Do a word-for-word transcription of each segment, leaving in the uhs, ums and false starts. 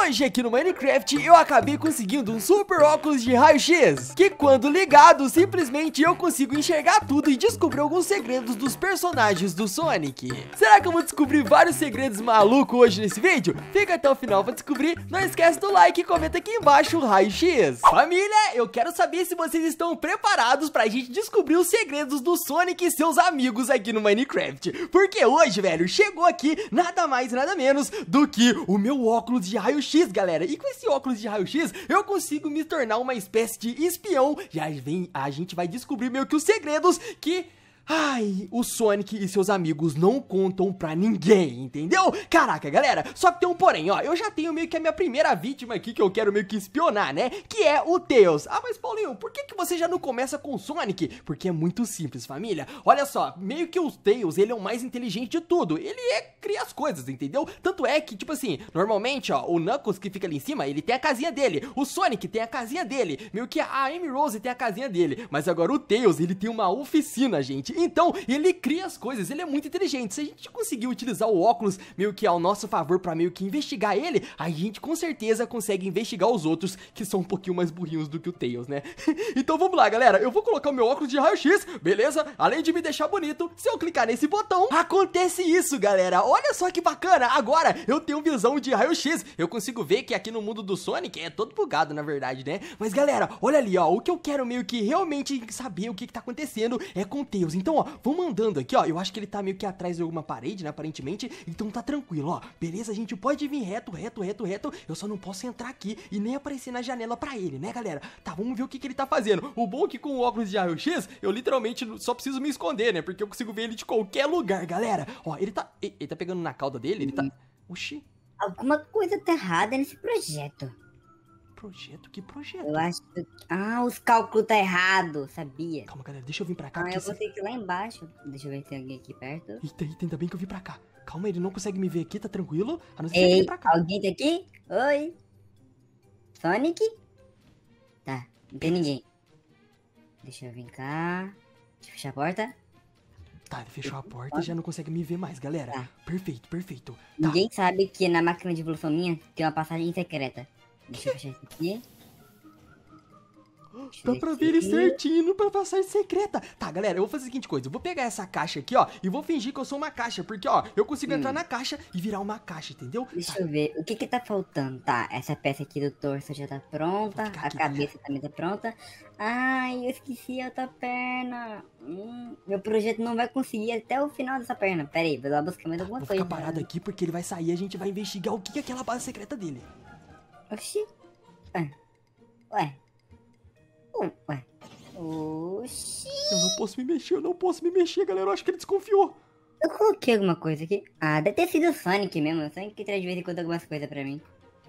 hoje aqui no Minecraft eu acabei conseguindo um super óculos de raio-x, que quando ligado, simplesmente eu consigo enxergar tudo e descobrir alguns segredos dos personagens do Sonic. Será que eu vou descobrir vários segredos malucos hoje nesse vídeo? Fica até o final pra descobrir, não esquece do like e comenta aqui embaixo o raio-x. Família, eu quero saber se vocês estão preparados pra gente descobrir os segredos do Sonic e seus amigos aqui no Minecraft. Porque hoje, velho, chegou aqui nada mais nada menos do que o meu óculos de raio-x, galera. E com esse óculos de raio-x, eu consigo me tornar uma espécie de espião. Já vem, a gente vai descobrir meio que os segredos que... ai, o Sonic e seus amigos não contam pra ninguém, entendeu? Caraca, galera, só que tem um porém, ó. Eu já tenho meio que a minha primeira vítima aqui que eu quero meio que espionar, né? Que é o Tails. Ah, mas Paulinho, por que que você já não começa com o Sonic? Porque é muito simples, família. Olha só, meio que o Tails, ele é o mais inteligente de tudo. Ele é, cria as coisas, entendeu? Tanto é que, tipo assim, normalmente, ó, o Knuckles que fica ali em cima, ele tem a casinha dele. O Sonic tem a casinha dele. Meio que a Amy Rose tem a casinha dele. Mas agora o Tails, ele tem uma oficina, gente. Então, ele cria as coisas, ele é muito inteligente. Se a gente conseguir utilizar o óculos meio que ao nosso favor pra meio que investigar ele, a gente com certeza consegue investigar os outros que são um pouquinho mais burrinhos do que o Tails, né? Então vamos lá, galera, eu vou colocar o meu óculos de raio-x, beleza? Além de me deixar bonito, se eu clicar nesse botão, acontece isso, galera. Olha só que bacana, agora eu tenho visão de raio-x. Eu consigo ver que aqui no mundo do Sonic é todo bugado, na verdade, né? Mas galera, olha ali, ó, o que eu quero meio que realmente saber o que que tá acontecendo é com o Tails. Então, ó, vamos andando aqui, ó. Eu acho que ele tá meio que atrás de alguma parede, né, aparentemente. Então tá tranquilo, ó. Beleza, a gente pode vir reto, reto, reto, reto. Eu só não posso entrar aqui e nem aparecer na janela pra ele, né, galera? Tá, vamos ver o que que ele tá fazendo. O bom é que com o óculos de raio-x, eu literalmente só preciso me esconder, né? Porque eu consigo ver ele de qualquer lugar, galera. Ó, ele tá... Ele tá pegando na cauda dele? Ele tá... Oxi. Alguma coisa tá errada nesse projeto. Projeto? Que projeto? Eu acho que... Ah, os cálculos tá errado, sabia? Calma, galera, deixa eu vir pra cá. Ah, eu esse... vou ter que ir lá embaixo. Deixa eu ver se tem alguém aqui perto. Eita, eita, ainda bem que eu vim pra cá. Calma, ele não consegue me ver aqui, tá tranquilo? A não ser que Ei, ele vir pra cá. alguém tá aqui? Oi? Sonic? Tá, não tem ninguém. Deixa eu vir cá. Deixa eu fechar a porta. Tá, ele fechou a porta e já não consegue me ver mais, galera. Tá. Perfeito, perfeito. Tá. Ninguém sabe que na máquina de evolução minha tem uma passagem secreta. Deixa eu fechar isso aqui. Dá pra ver ele certinho pra passagem secreta. Tá, galera, eu vou fazer a seguinte coisa. Eu vou pegar essa caixa aqui, ó, e vou fingir que eu sou uma caixa. Porque, ó, eu consigo hum. entrar na caixa e virar uma caixa, entendeu? Deixa tá. eu ver. O que que tá faltando? Tá, essa peça aqui do torso já tá pronta. A aqui, cabeça galera. também tá pronta. Ai, eu esqueci a outra perna. Hum, meu projeto não vai conseguir até o final dessa perna. Pera aí, vou lá buscar mais alguma vou coisa. Vou ficar parado aqui porque ele vai sair e a gente vai investigar o que é aquela base secreta dele. Oxi. Ué. Ué. Ué. Oxi. Eu não posso me mexer, eu não posso me mexer, galera. Eu acho que ele desconfiou. Eu coloquei alguma coisa aqui. Ah, deve ter sido o Sonic mesmo. O Sonic que traz de vez em quando algumas coisas pra mim.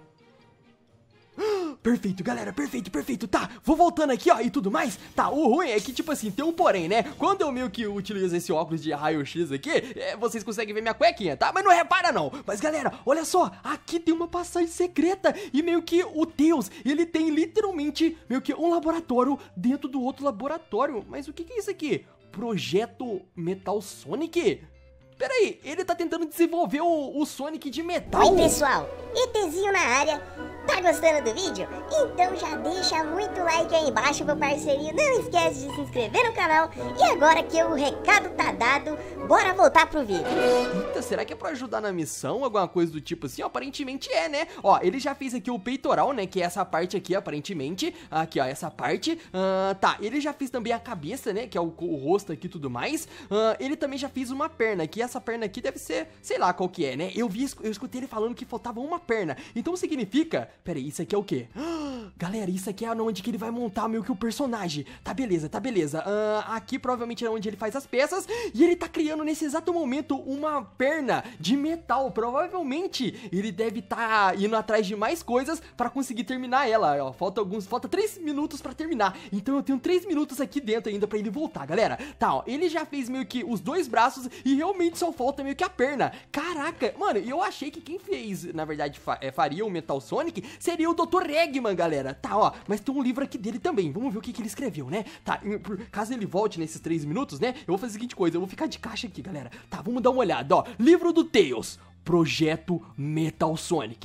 Perfeito, galera, perfeito, perfeito. Tá, vou voltando aqui, ó, e tudo mais. Tá, o ruim é que, tipo assim, tem um porém, né? Quando eu meio que utilizo esse óculos de raio-x aqui, é, vocês conseguem ver minha cuequinha, tá? Mas não repara, não. Mas, galera, olha só, aqui tem uma passagem secreta. E meio que o Tails, ele tem literalmente meio que um laboratório dentro do outro laboratório. Mas o que que é isso aqui? Projeto Metal Sonic? Pera aí, ele tá tentando desenvolver o, o Sonic de metal. Oi, pessoal, ETzinho na área. Tá gostando do vídeo? Então já deixa muito like aí embaixo, meu parceirinho. Não esquece de se inscrever no canal. E agora que o recado tá dado, bora voltar pro vídeo. Eita, será que é pra ajudar na missão? Alguma coisa do tipo assim? Ó, aparentemente é, né? Ó, ele já fez aqui o peitoral, né? Que é essa parte aqui, aparentemente. Aqui, ó, essa parte. Uh, tá, ele já fez também a cabeça, né? Que é o, o rosto aqui e tudo mais. Uh, ele também já fez uma perna, que essa perna aqui deve ser, sei lá qual que é, né? Eu vi, eu escutei ele falando que faltava uma perna. Então significa... Pera aí, isso aqui é o quê? Galera, isso aqui é onde que ele vai montar meio que o personagem. Tá beleza, tá beleza. Uh, aqui provavelmente é onde ele faz as peças. E ele tá criando nesse exato momento uma perna de metal. Provavelmente ele deve tá indo atrás de mais coisas pra conseguir terminar ela. Ó, falta alguns, falta três minutos pra terminar. Então eu tenho três minutos aqui dentro ainda pra ele voltar, galera. Tá, ó, ele já fez meio que os dois braços e realmente só falta meio que a perna. Caraca, mano, eu achei que quem fez, na verdade, fa é, faria o Metal Sonic seria o doutor Eggman, galera. Tá, ó, mas tem um livro aqui dele também. Vamos ver o que, que ele escreveu, né? Tá, por, caso ele volte nesses três minutos, né? Eu vou fazer a seguinte coisa, eu vou ficar de caixa aqui, galera. Tá, vamos dar uma olhada, ó. Livro do Tails, Projeto Metal Sonic.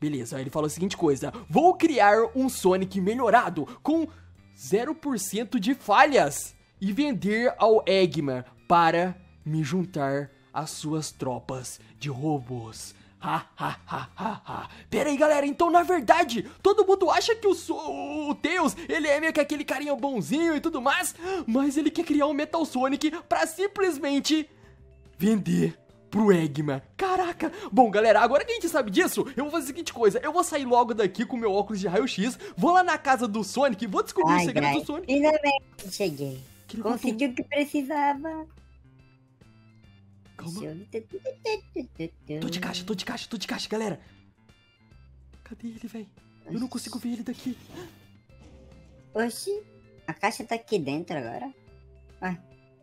Beleza, aí ele falou a seguinte coisa. Vou criar um Sonic melhorado com zero por cento de falhas e vender ao Eggman para me juntar às suas tropas de robôs. Ha, ha, ha, ha, ha. Pera aí, galera, então na verdade todo mundo acha que o, so o Tails, ele é meio que aquele carinha bonzinho e tudo mais, mas ele quer criar um Metal Sonic pra simplesmente vender pro Eggman. Caraca. Bom, galera, agora que a gente sabe disso, eu vou fazer a seguinte coisa. Eu vou sair logo daqui com meu óculos de raio-x, vou lá na casa do Sonic, vou descobrir Ai, o segredo ai, do Sonic. finalmente cheguei. Que ele Conseguiu o que precisava. Calma. Deixa eu- Tô de caixa, tô de caixa, tô de caixa, galera. Cadê ele, velho? Eu não consigo ver ele daqui. Oxi, a caixa tá aqui dentro agora. Ué.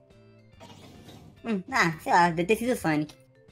Hum, ah, sei lá, deve ter sido o Sonic.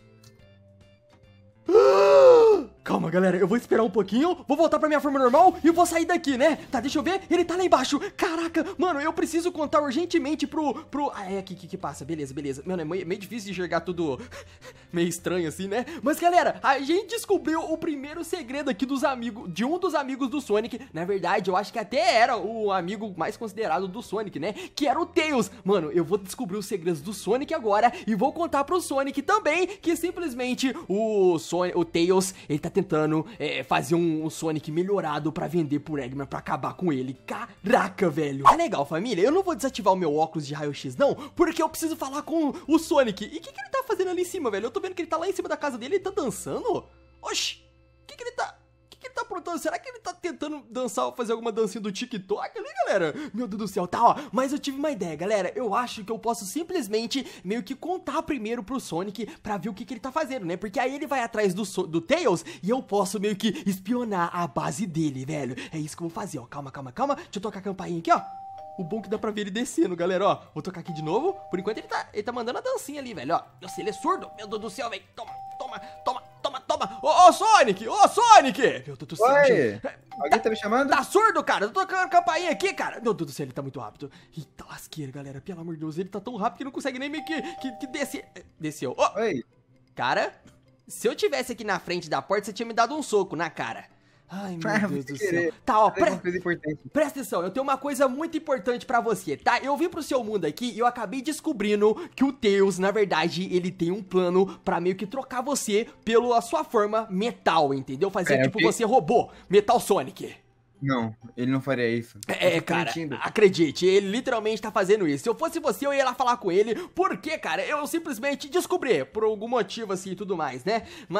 Calma, galera, eu vou esperar um pouquinho, vou voltar pra minha forma normal e vou sair daqui, né? Tá, deixa eu ver, ele tá lá embaixo. Caraca, mano, eu preciso contar urgentemente pro... pro... Ah, é aqui que, que passa, beleza, beleza. Mano, é meio, meio difícil de enxergar tudo meio estranho assim, né? Mas, galera, a gente descobriu o primeiro segredo aqui dos amigos, de um dos amigos do Sonic. Na verdade, eu acho que até era o amigo mais considerado do Sonic, né? Que era o Tails. Mano, eu vou descobrir os segredos do Sonic agora e vou contar pro Sonic também que simplesmente o, Son o Tails, ele tá tentando é, fazer um, um Sonic melhorado pra vender pro Eggman, pra acabar com ele. Caraca, velho. É legal, família. Eu não vou desativar o meu óculos de raio-x, não, porque eu preciso falar com o Sonic. E o que, que ele tá fazendo ali em cima, velho? Eu tô vendo que ele tá lá em cima da casa dele, ele tá dançando. Oxi, o que, que ele tá... O que, que ele tá aprontando? Será que ele tá tentando dançar, fazer alguma dancinha do TikTok ali, galera? Meu Deus do céu, tá, ó. Mas eu tive uma ideia, galera. Eu acho que eu posso simplesmente meio que contar primeiro pro Sonic pra ver o que, que ele tá fazendo, né? Porque aí ele vai atrás do, so do Tails e eu posso meio que espionar a base dele, velho. É isso que eu vou fazer, ó. Calma, calma, calma. Deixa eu tocar a campainha aqui, ó. O bom que dá pra ver ele descendo, galera, ó. Vou tocar aqui de novo. Por enquanto ele tá, ele tá mandando a dancinha ali, velho, ó. Nossa, ele é surdo. Meu Deus do céu, velho. Toma, toma, toma, toma, toma. Ô, ô, Sonic! Ô, Sonic! Meu Deus do céu, Oi! gente. Alguém tá me chamando? Tá surdo, cara? Eu tô tocando a campainha aqui, cara. Meu Deus do céu, ele tá muito rápido. Eita lasqueira, galera. Pelo amor de Deus, ele tá tão rápido que não consegue nem meio que, que, que descer. Desceu. Ô, Oi! cara, se eu tivesse aqui na frente da porta, você tinha me dado um soco na cara. Ai, meu Ah, Deus sem do querer. céu. Tá, ó, Falei pre uma coisa importante. presta atenção, eu tenho uma coisa muito importante pra você, tá? Eu vim pro seu mundo aqui e eu acabei descobrindo que o Tails, na verdade, ele tem um plano pra meio que trocar você pela sua forma metal, entendeu? Fazer Pera, tipo o quê? você robô, Metal Sonic. Não, ele não faria isso. É, Eu tô cara, mentindo. acredite, ele literalmente tá fazendo isso. Se eu fosse você, eu ia lá falar com ele, porque, cara, eu simplesmente descobri, por algum motivo assim e tudo mais, né?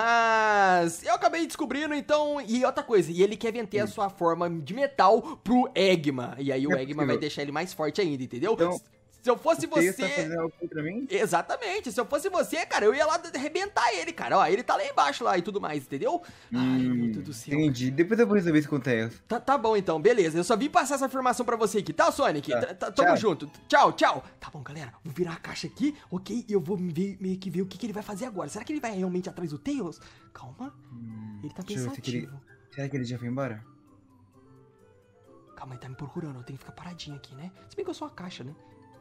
Mas eu acabei descobrindo, então, e outra coisa, e ele quer vender a sua forma de metal pro Eggman, e aí o Não é Eggman vai possível. deixar ele mais forte ainda, entendeu? Então, Se eu fosse O Tails você... tá fazendo algo contra mim? Exatamente, se eu fosse você, cara, eu ia lá arrebentar ele, cara. Ó, ele tá lá embaixo lá e tudo mais, entendeu? Ai, meu Deus do céu. Entendi. Depois eu vou resolver isso com o Tails. Tá, tá bom então, beleza. Eu só vim passar essa informação pra você aqui, tá, Sonic? Tá. Tá, tá, tamo Tchau. junto. Tchau, tchau. Tá bom, galera. Vou virar a caixa aqui, ok? E eu vou ver, meio que ver o que, que ele vai fazer agora. Será que ele vai realmente atrás do Tails? Calma. Ele tá deixa eu ver se ele- pensativo. Será que ele já foi embora? Calma, ele tá me procurando. Eu tenho que ficar paradinho aqui, né? Se bem que eu sou a caixa, né?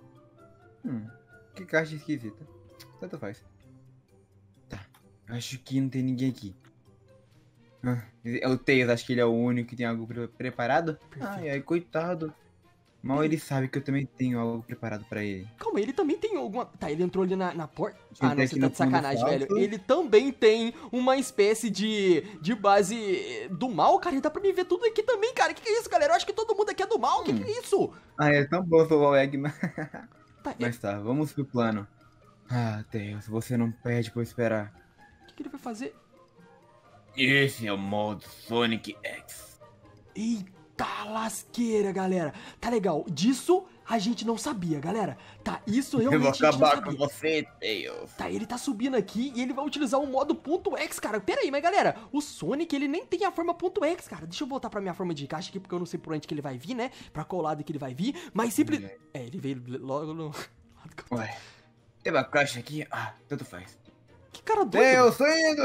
Hum, que caixa esquisita. Tanto faz. Tá, acho que não tem ninguém aqui. Ah, é o Tails, acho que ele é o único que tem algo pre- preparado. Ai, ai, coitado. Mal ele sabe que eu também tenho algo preparado pra ele. Calma, ele também tem alguma... Tá, ele entrou ali na, na porta... Quem Ah, não, tem você aqui tá no de fundo sacanagem, falso? velho. Ele também tem uma espécie de... De base do mal, cara. Dá pra me ver tudo aqui também, cara. Que que é isso, galera? Eu acho que todo mundo aqui é do mal. Que Hum. que é isso? Ah, é tão bom salvar o Eggman. Tá, Mas tá, vamos pro plano. Ah, Tails, você não pede pra eu esperar. o que, que ele vai fazer? Esse é o modo Sonic X. Eita lasqueira, galera. Tá legal. Disso a gente não sabia, galera. Tá, isso Eu vou realmente a gente não acabar com sabia. você, Tails. Tá, ele tá subindo aqui e ele vai utilizar o modo ponto X, cara. Pera aí, mas galera, o Sonic, ele nem tem a forma ponto X, cara. Deixa eu voltar pra minha forma de caixa aqui, porque eu não sei por onde que ele vai vir, né? Pra qual lado que ele vai vir. Mas simples... É, ele veio logo no... lado que eu tô. Ué, tem uma caixa aqui? Ah, tanto faz. Que cara doido. Tails, tô indo!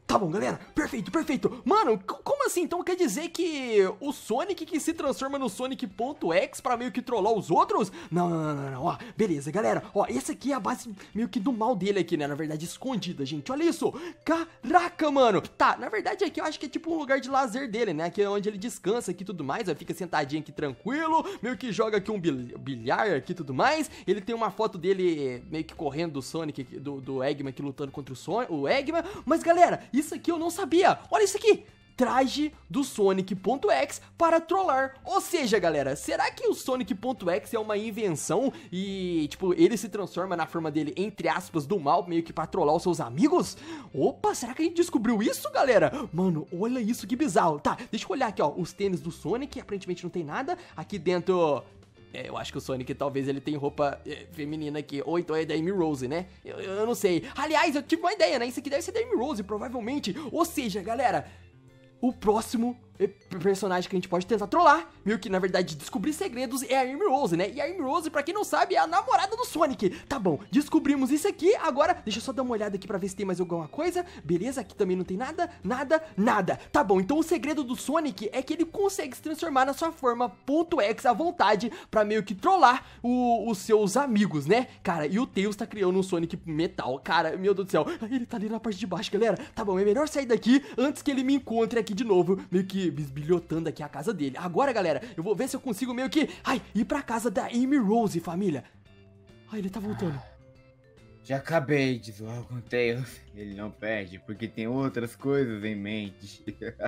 Tá bom, galera, perfeito, perfeito. Mano, como assim? Então quer dizer que o Sonic que se transforma no Sonic.X pra meio que trollar os outros? Não, não, não, não, não, ó, beleza, galera. Ó, essa aqui é a base meio que do mal dele aqui, né? Na verdade, escondida, gente, olha isso. Caraca, mano. Tá, na verdade aqui eu acho que é tipo um lugar de lazer dele, né? Aqui é onde ele descansa aqui e tudo mais, ó, fica sentadinho aqui tranquilo, meio que joga aqui um bil bilhar aqui e tudo mais. Ele tem uma foto dele meio que correndo do Sonic, do, do Eggman aqui lutando contra o, Son o Eggman. Mas, galera, isso aqui eu não sabia. Olha isso aqui. Traje do Sonic.X para trollar. Ou seja, galera, será que o Sonic.X é uma invenção e, tipo, ele se transforma na forma dele, entre aspas, do mal, meio que para trollar os seus amigos? Opa, será que a gente descobriu isso, galera? Mano, olha isso, que bizarro. Tá, deixa eu olhar aqui, ó, os tênis do Sonic, aparentemente não tem nada. Aqui dentro... É, eu acho que o Sonic, talvez, ele tem roupa é, feminina aqui. Ou então é da Amy Rose, né? Eu, eu não sei. Aliás, eu tive uma ideia, né? Isso aqui deve ser da Amy Rose, provavelmente. Ou seja, galera, o próximo personagem que a gente pode tentar trollar, meio que na verdade descobrir segredos, é a Amy Rose, né? E a Amy Rose, pra quem não sabe, é a namorada do Sonic. Tá bom, descobrimos isso aqui. Agora, deixa eu só dar uma olhada aqui pra ver se tem mais alguma coisa. Beleza, aqui também não tem nada, nada, nada. Tá bom, então o segredo do Sonic é que ele consegue se transformar na sua forma .X à vontade pra meio que trollar o, os seus amigos, né? Cara, e o Tails tá criando um Sonic metal. Cara, meu Deus do céu, ele tá ali na parte de baixo, galera. Tá bom, é melhor sair daqui antes que ele me encontre aqui de novo, meio que bisbilhotando aqui a casa dele. Agora, galera, eu vou ver se eu consigo meio que, ai, ir pra casa da Amy Rose, família. Ai, ele tá voltando. Já acabei de zoar com o Tails. Ele não perde, porque tem outras coisas em mente.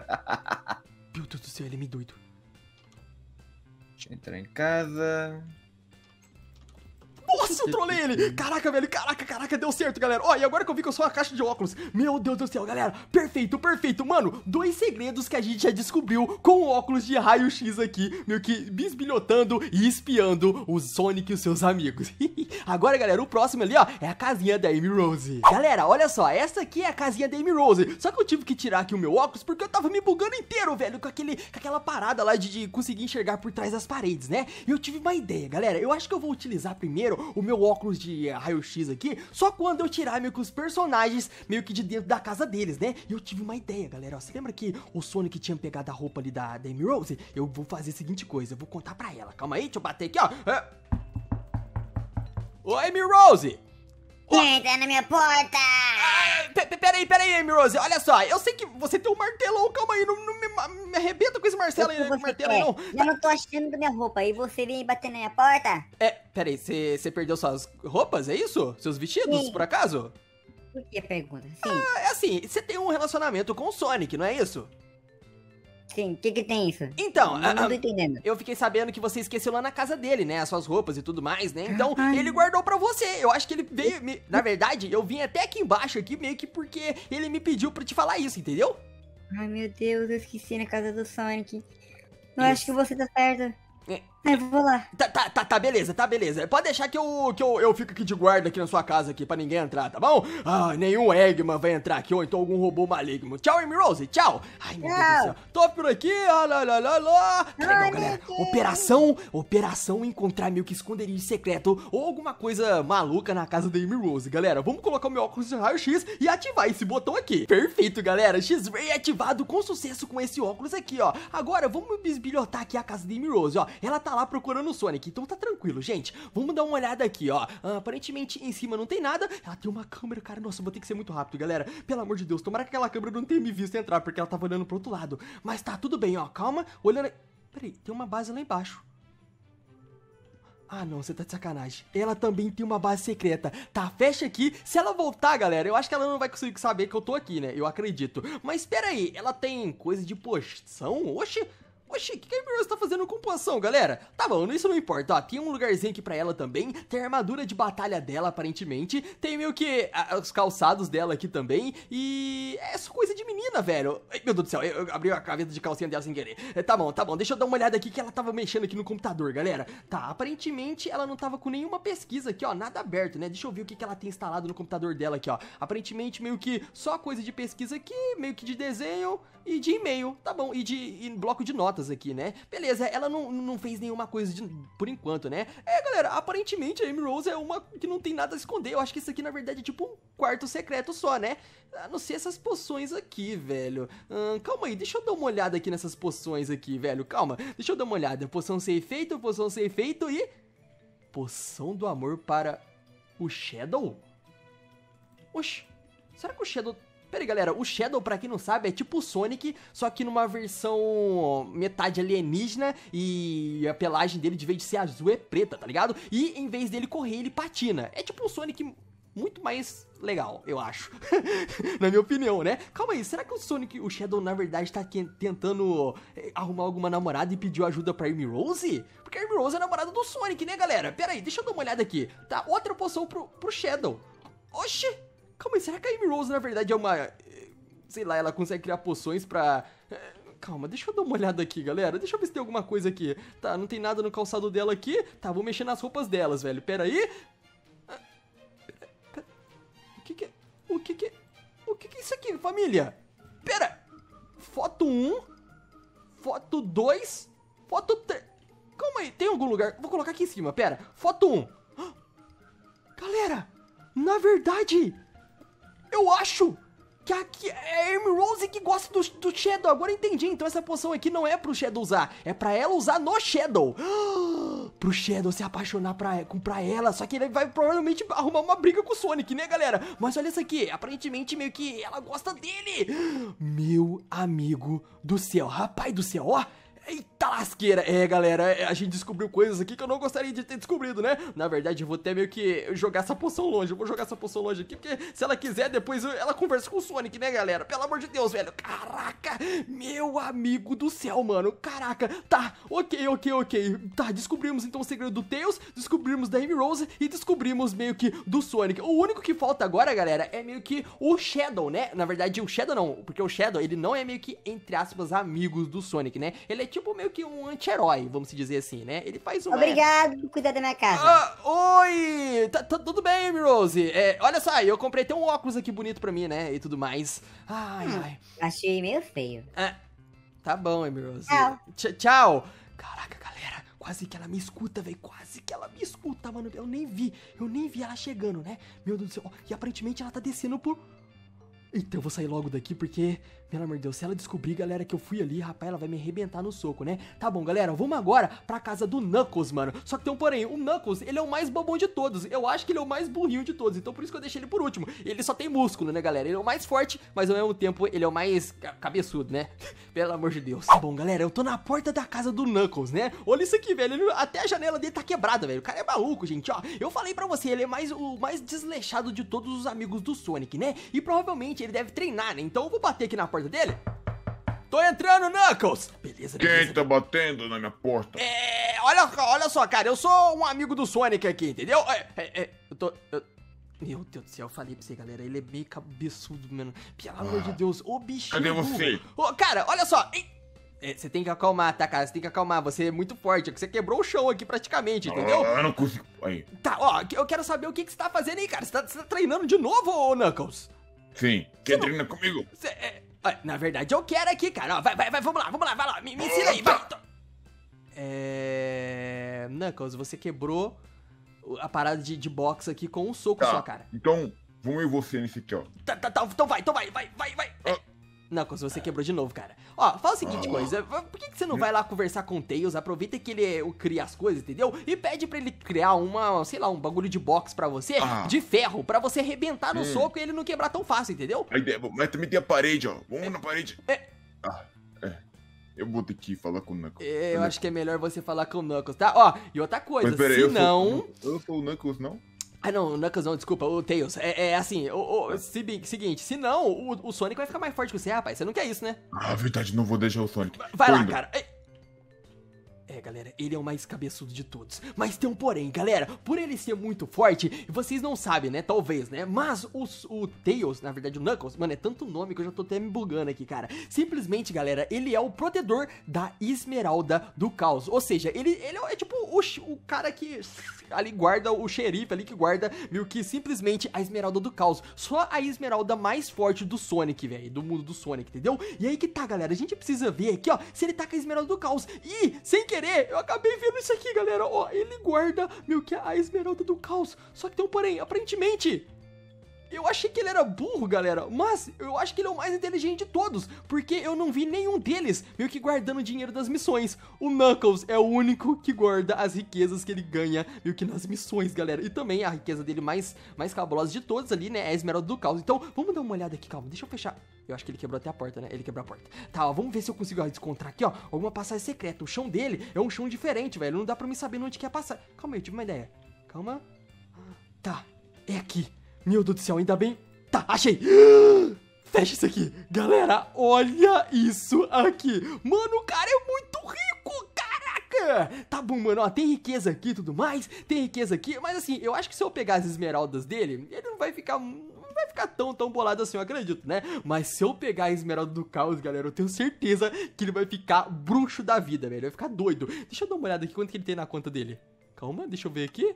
Meu Deus do céu, ele é meio doido. Deixa eu entrar em casa. Nossa, eu trolei ele! Caraca, velho, caraca, caraca, deu certo, galera. Ó, e agora que eu vi que eu sou uma caixa de óculos. Meu Deus do céu, galera. Perfeito, perfeito. Mano, dois segredos que a gente já descobriu com o óculos de raio-x aqui, meio que bisbilhotando e espiando o Sonic e os seus amigos. Agora, galera, o próximo ali, ó, é a casinha da Amy Rose. Galera, olha só, essa aqui é a casinha da Amy Rose. Só que eu tive que tirar aqui o meu óculos porque eu tava me bugando inteiro, velho, com, aquele, com aquela parada lá de, de conseguir enxergar por trás das paredes, né? E eu tive uma ideia, galera. Eu acho que eu vou utilizar primeiro o meu óculos de raio-x aqui, só quando eu tirar meio que os personagens meio que de dentro da casa deles, né? E eu tive uma ideia, galera, ó, você lembra que o Sonic tinha pegado a roupa ali da, da Amy Rose? Eu vou fazer a seguinte coisa, eu vou contar pra ela, calma aí, deixa eu bater aqui, ó. É. Oi, Amy Rose! Quem tá na minha porta? Ah, peraí, peraí, Amy Rose, olha só, eu sei que você tem um martelão, calma aí, não, não me, me arrebenta com esse martelo aí, martelo aí, não. Eu não tô achando da minha roupa, e você vem bater na minha porta? É, peraí, você perdeu suas roupas, é isso? Seus vestidos, Sim. por acaso? Por que a pergunta? Sim, Ah, é assim, você tem um relacionamento com o Sonic, não é isso? sim, o que que tem isso? Então, Não, a- não a- tô entendendo. eu fiquei sabendo que você esqueceu lá na casa dele, né? As suas roupas e tudo mais, né? Então, Ai. ele guardou pra você. Eu acho que ele veio... me- Na verdade, eu vim até aqui embaixo aqui meio que porque ele me pediu pra te falar isso, entendeu? Ai, meu Deus, eu esqueci na casa do Sonic. Eu Isso. acho que você tá certo. É. Ai, eu vou lá. Tá, tá, tá, tá, beleza, tá, beleza. Pode deixar que eu, que eu, eu fico aqui de guarda aqui na sua casa aqui pra ninguém entrar, tá bom? Ah, nenhum Eggman vai entrar aqui, ou então algum robô maligno. Tchau, Amy Rose, tchau. Ai, meu Deus do céu. Tô por aqui, ah, lá, lá, lá, lá. Tá legal, galera. Operação, operação encontrar meio que esconderijo secreto ou alguma coisa maluca na casa da Amy Rose. Galera, vamos colocar o meu óculos de raio-x e ativar esse botão aqui. Perfeito, galera. X-Ray ativado com sucesso com esse óculos aqui, ó. Agora, vamos bisbilhotar aqui a casa da Amy Rose, ó. Ela tá lá procurando o Sonic, então tá tranquilo, gente. Vamos dar uma olhada aqui, ó. Ah, aparentemente em cima não tem nada. Ela tem uma câmera, cara. Nossa, vou ter que ser muito rápido, galera. Pelo amor de Deus, tomara que aquela câmera não tenha me visto entrar, porque ela tava olhando pro outro lado. Mas tá tudo bem, ó. Calma, olhando. Peraí, tem uma base lá embaixo. Ah, não, você tá de sacanagem. Ela também tem uma base secreta. Tá, fecha aqui. Se ela voltar, galera, eu acho que ela não vai conseguir saber que eu tô aqui, né? Eu acredito. Mas espera aí, ela tem coisa de poção? Oxi. Oxi, o que, que a Amy Rose tá fazendo com poção, galera? Tá bom, isso não importa, ó. Tem um lugarzinho aqui pra ela também. Tem a armadura de batalha dela, aparentemente. Tem meio que a, os calçados dela aqui também. E é só coisa de menina, velho. Ai, meu Deus do céu, eu, eu abri a gaveta de calcinha dela sem querer. É, tá bom, tá bom. Deixa eu dar uma olhada aqui que ela tava mexendo aqui no computador, galera. Tá, aparentemente ela não tava com nenhuma pesquisa aqui, ó. Nada aberto, né? Deixa eu ver o que, que ela tem instalado no computador dela aqui, ó. Aparentemente meio que só coisa de pesquisa aqui, meio que de desenho e de e-mail. Tá bom, e de e bloco de notas. idiotas aqui, né? Beleza, ela não, não fez nenhuma coisa de, por enquanto, né? É, galera, aparentemente a Amy Rose é uma que não tem nada a esconder. Eu acho que isso aqui, na verdade, é tipo um quarto secreto só, né? A não ser essas poções aqui, velho. Hum, calma aí, deixa eu dar uma olhada aqui nessas poções aqui, velho. Calma, deixa eu dar uma olhada. Poção sem efeito, poção sem efeito e... Poção do amor para o Shadow? Oxi, será que o Shadow... Pera aí, galera, o Shadow, pra quem não sabe, é tipo o Sonic, só que numa versão metade alienígena e a pelagem dele, de vez de ser azul, é preta, tá ligado? E em vez dele correr, ele patina. É tipo um Sonic muito mais legal, eu acho. Na minha opinião, né? Calma aí, será que o Sonic, o Shadow, na verdade, tá tentando arrumar alguma namorada e pediu ajuda pra Amy Rose? Porque a Amy Rose é a namorada do Sonic, né, galera? Pera aí, deixa eu dar uma olhada aqui. Tá, outra poção pro, pro Shadow. Oxi! Calma aí, será que a Amy Rose, na verdade, é uma... Sei lá, ela consegue criar poções pra... Calma, deixa eu dar uma olhada aqui, galera. Deixa eu ver se tem alguma coisa aqui. Tá, não tem nada no calçado dela aqui. Tá, vou mexer nas roupas delas, velho. Pera aí. O que que é... O que que é... O que que é isso aqui, família? Pera. Foto um. Foto dois. Foto três. Calma aí, tem algum lugar... Vou colocar aqui em cima, pera. Foto um. Galera, na verdade... Eu acho que aqui é a Amy Rose que gosta do, do Shadow. Agora eu entendi. Então essa poção aqui não é pro Shadow usar. É pra ela usar no Shadow. Pro Shadow se apaixonar pra, pra ela. Só que ele vai provavelmente arrumar uma briga com o Sonic, né, galera? Mas olha isso aqui. Aparentemente meio que ela gosta dele. Meu amigo do céu. Rapaz do céu, ó. Eita lasqueira. É, galera, a gente descobriu coisas aqui que eu não gostaria de ter descobrido, né? Na verdade, eu vou até meio que jogar essa poção longe. Eu vou jogar essa poção longe aqui, porque se ela quiser, depois ela conversa com o Sonic, né, galera? Pelo amor de Deus, velho. Caraca, meu amigo do céu, mano. Caraca, tá, ok, ok, ok. Tá, descobrimos então o segredo do Tails, descobrimos da Amy Rose e descobrimos meio que do Sonic. O único que falta agora, galera, é meio que o Shadow, né? Na verdade, o Shadow não, porque o Shadow, ele não é meio que, entre aspas, amigos do Sonic, né? Ele é tipo meio que um anti-herói, vamos dizer assim, né? Ele faz uma... Obrigado por cuidar da minha casa. Ah, oi! Tá, tá tudo bem, Amy Rose? É, olha só, eu comprei até um óculos aqui bonito pra mim, né? E tudo mais. Ai, hum, ai. Achei meio feio. Ah, tá bom, Amy Rose. Tchau. Tch tchau. Caraca, galera, quase que ela me escuta, velho. Quase que ela me escuta, mano. Eu nem vi, eu nem vi ela chegando, né? Meu Deus do céu. E aparentemente ela tá descendo por... Eita, eu vou sair logo daqui porque, pelo amor de Deus, se ela descobrir, galera, que eu fui ali, rapaz, ela vai me arrebentar no soco, né? Tá bom, galera, vamos agora pra casa do Knuckles, mano. Só que tem um porém, o Knuckles, ele é o mais bobão de todos. Eu acho que ele é o mais burrinho de todos, então por isso que eu deixei ele por último. Ele só tem músculo, né, galera? Ele é o mais forte, mas ao mesmo tempo ele é o mais cabeçudo, né? Pelo amor de Deus. Tá bom, galera, eu tô na porta da casa do Knuckles, né? Olha isso aqui, velho, ele, até a janela dele tá quebrada, velho. O cara é maluco, gente, ó. Eu falei pra você, ele é mais, o mais desleixado de todos os amigos do Sonic, né? E provavelmente ele deve treinar, né? Então eu vou bater aqui na porta dele. Tô entrando, Knuckles! Beleza, beleza. Quem tá batendo na minha porta? É, olha, olha só, cara, eu sou um amigo do Sonic aqui, entendeu? É, é, é, eu tô... Eu... Meu Deus do céu, eu falei pra você, galera, ele é meio cabeçudo, mano. Pelo ah, amor de Deus, ô bichinho. Cadê você? Ô, cara, olha só. É, você tem que acalmar, tá, cara? Você tem que acalmar, você é muito forte. Você quebrou o chão aqui praticamente, entendeu? Ah, eu não consigo. Aí. Tá, ó, eu quero saber o que, que você tá fazendo aí, cara. Você tá, você tá treinando de novo, ô Knuckles? Sim, quer treinar comigo? Cê, é, na verdade, eu quero aqui, cara. Ó, vai, vai, vai, vamos lá, vamos lá, vai lá. Me, me ensina aí, vai. É... Knuckles, você quebrou a parada de, de boxe aqui com um soco tá, só, cara. Então, vamos eu e você nesse aqui, ó. Tá, tá, tá, então vai, então vai, vai, vai, vai. Ah. Knuckles, você quebrou de novo, cara. Ó, fala a seguinte ah. coisa, por que, que você não vai lá conversar com o Tails, aproveita que ele cria as coisas, entendeu? E pede pra ele criar uma, sei lá, um bagulho de boxe pra você, ah. de ferro, pra você arrebentar no hum. soco e ele não quebrar tão fácil, entendeu? A ideia, mas também tem a parede, ó, vamos é. na parede. É. Ah, é. Eu vou ter que falar com o Knuckles. É, eu acho que é melhor você falar com o Knuckles, tá? Ó, e outra coisa, mas, pera, se eu não... Sou, eu sou o Knuckles, não? Ah, não, o Knuckles não, desculpa, o Tails. É, é assim, o, o se, seguinte, se não, o, o Sonic vai ficar mais forte que você, rapaz. Você não quer isso, né? Ah, verdade, não vou deixar o Sonic. Vai Tô lá, indo. cara. É, É, galera, ele é o mais cabeçudo de todos. Mas tem um porém, galera. Por ele ser muito forte, vocês não sabem, né? Talvez, né? Mas os, o Tails, na verdade o Knuckles, mano, é tanto nome que eu já tô até me bugando aqui, cara. Simplesmente, galera, ele é o protetor da Esmeralda do Caos. Ou seja, ele, ele é tipo o, o cara que ali guarda, o xerife ali que guarda, viu, que simplesmente a Esmeralda do Caos. Só a Esmeralda mais forte do Sonic, velho, do mundo do Sonic, entendeu? E aí que tá, galera, a gente precisa ver aqui, ó, se ele tá com a Esmeralda do Caos. E, sem querer, eu acabei vendo isso aqui, galera, ó, ele guarda, meio que a Esmeralda do Caos. Só que tem um porém, aparentemente... Eu achei que ele era burro, galera, mas eu acho que ele é o mais inteligente de todos, porque eu não vi nenhum deles meio que guardando dinheiro das missões. O Knuckles é o único que guarda as riquezas que ele ganha meio que nas missões, galera. E também a riqueza dele mais, mais cabulosa de todas ali, né, é a Esmeralda do Caos. Então, vamos dar uma olhada aqui, calma, deixa eu fechar. Eu acho que ele quebrou até a porta, né, ele quebrou a porta. Tá, ó, vamos ver se eu consigo ó, encontrar aqui, ó, alguma passagem secreta. O chão dele é um chão diferente, velho, não dá pra mim saber onde que é a passagem. Calma aí, eu tive uma ideia. Calma. Tá, é aqui. Meu Deus do céu, ainda bem... Tá, achei! Fecha isso aqui. Galera, olha isso aqui. Mano, o cara é muito rico, caraca! Tá bom, mano, ó, tem riqueza aqui e tudo mais, tem riqueza aqui, mas assim, eu acho que se eu pegar as esmeraldas dele, ele não vai ficar... Não vai ficar tão, tão bolado assim, eu acredito, né? Mas se eu pegar a Esmeralda do Caos, galera, eu tenho certeza que ele vai ficar bruxo da vida, velho. Vai ficar doido. Deixa eu dar uma olhada aqui, quanto que ele tem na conta dele. Calma, deixa eu ver aqui.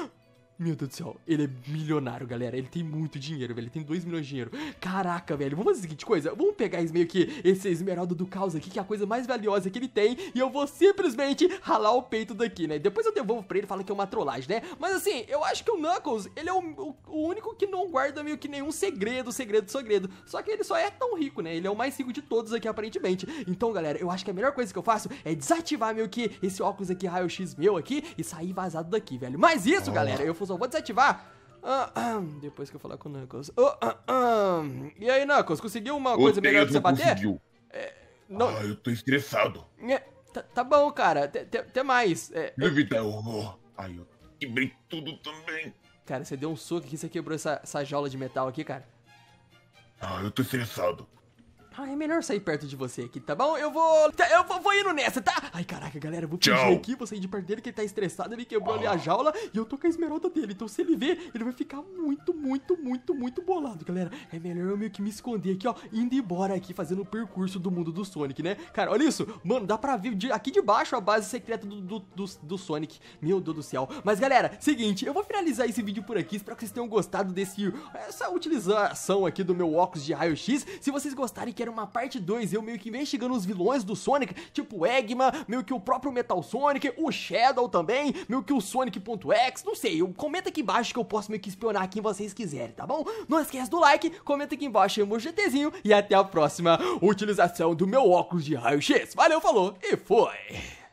Meu Deus do céu, ele é milionário, galera. Ele tem muito dinheiro, velho. Ele tem dois milhões de dinheiro. Caraca, velho. Vamos fazer a seguinte coisa. Vamos pegar esse, meio que esse Esmeralda do Caos aqui, que é a coisa mais valiosa que ele tem. E eu vou simplesmente ralar o peito daqui, né? Depois eu devolvo pra ele e falo que é uma trollagem, né? Mas assim, eu acho que o Knuckles, ele é o, o, o único que não guarda meio que nenhum segredo, segredo, segredo. Só que ele só é tão rico, né? Ele é o mais rico de todos aqui, aparentemente. Então, galera, eu acho que a melhor coisa que eu faço é desativar meio que esse óculos aqui, raio-x meu aqui, e sair vazado daqui, velho. Mas isso, galera, eu só vou desativar Ah, ah, depois que eu falar com o Knuckles. Oh, ah, ah. E aí, Knuckles, conseguiu uma coisa melhor pra você bater? Conseguiu. É, não... Ah, eu tô estressado. É, tá, tá bom, cara. Até mais. É, Evitar o horror. Ai, eu quebrei tudo também. Cara, você deu um soco aqui, você quebrou essa, essa jaula de metal aqui, cara. Ah, eu tô estressado. Ah, é melhor sair perto de você aqui, tá bom? Eu vou... Tá, eu vou, vou indo nessa, tá? Ai, caraca, galera, eu vou fugir Tchau. aqui, vou sair de perto dele, que ele tá estressado, ele quebrou ali a jaula e eu tô com a esmeralda dele. Então, se ele ver, ele vai ficar muito, muito, muito, muito bolado, galera. É melhor eu meio que me esconder aqui, ó, indo embora aqui, fazendo o percurso do mundo do Sonic, né? Cara, olha isso. Mano, dá pra ver de, aqui de baixo a base secreta do, do, do, do Sonic. Meu Deus do céu. Mas, galera, seguinte, eu vou finalizar esse vídeo por aqui. Espero que vocês tenham gostado desse... Essa utilização aqui do meu óculos de raio-x. Se vocês gostarem, querem uma parte dois, eu meio que investigando os vilões do Sonic, tipo o Eggman, meio que o próprio Metal Sonic, o Shadow também, meio que o Sonic.exe, não sei, eu, comenta aqui embaixo que eu posso meio que espionar quem vocês quiserem, tá bom? Não esquece do like, comenta aqui embaixo aí o GTzinho e até a próxima utilização do meu óculos de raio-x. Valeu, falou e foi!